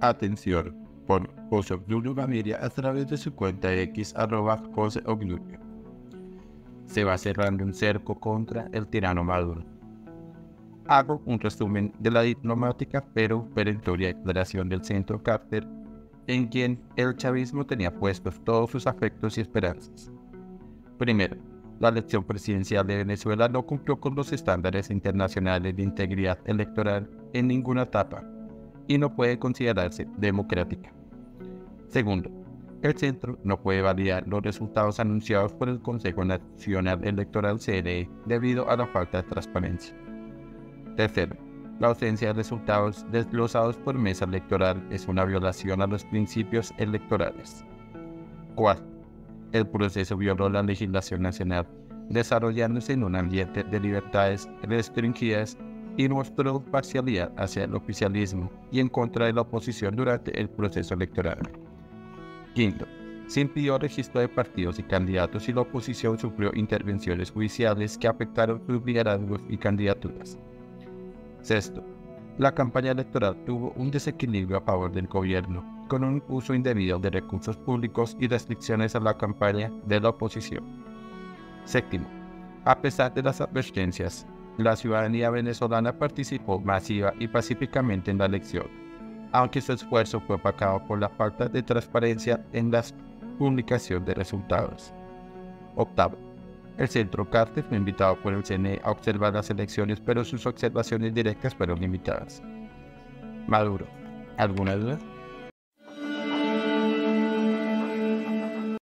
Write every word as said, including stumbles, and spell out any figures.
Atención, por José Obdulio Gaviria a través de su cuenta X arroba José Obdulio. Se va cerrando un cerco contra el tirano Maduro. Hago un resumen de la diplomática pero perentoria declaración del centro Carter, en quien el chavismo tenía puestos todos sus afectos y esperanzas. Primero, la elección presidencial de Venezuela no cumplió con los estándares internacionales de integridad electoral en ninguna etapa y no puede considerarse democrática. Segundo, el centro no puede validar los resultados anunciados por el Consejo Nacional Electoral C N E debido a la falta de transparencia. Tercero, la ausencia de resultados desglosados por mesa electoral es una violación a los principios electorales. Cuarto, el proceso violó la legislación nacional, desarrollándose en un ambiente de libertades restringidas y mostró parcialidad hacia el oficialismo y en contra de la oposición durante el proceso electoral. Quinto, se impidió registro de partidos y candidatos y la oposición sufrió intervenciones judiciales que afectaron sus liderazgos y candidaturas. Sexto, la campaña electoral tuvo un desequilibrio a favor del gobierno, con un uso indebido de recursos públicos y restricciones a la campaña de la oposición. Séptimo, a pesar de las advertencias, la ciudadanía venezolana participó masiva y pacíficamente en la elección, aunque su esfuerzo fue opacado por la falta de transparencia en la publicación de resultados. Octavo, el centro Carter fue invitado por el C N E a observar las elecciones, pero sus observaciones directas fueron limitadas. Maduro, ¿alguna duda?